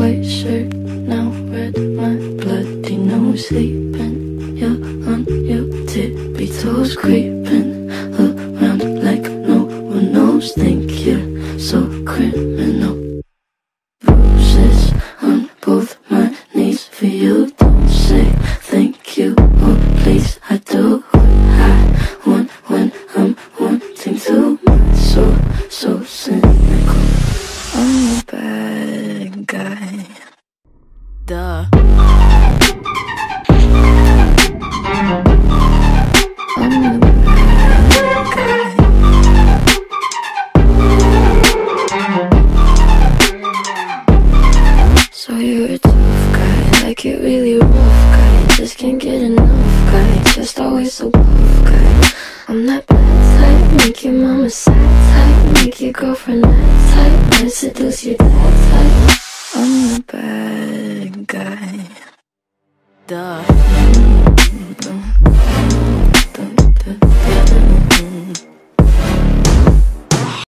white shirt, now red, my bloody nose sleeping. You're on your tippy toes, creeping around like no one knows. Think you're so criminal. Bruises on both my knees for you. Don't say thank you or please. I do what I want when I'm wanting too much. So cynical. I'm a bad guy. Duh. I'm a bad guy. So you're a tough guy, like it really rough guy. Just can't get enough guy, just always so buff guy. I'm that bad type, make your mama sad type, make your girlfriend that type, might seduce your dad type. I'm the bad guy. Duh.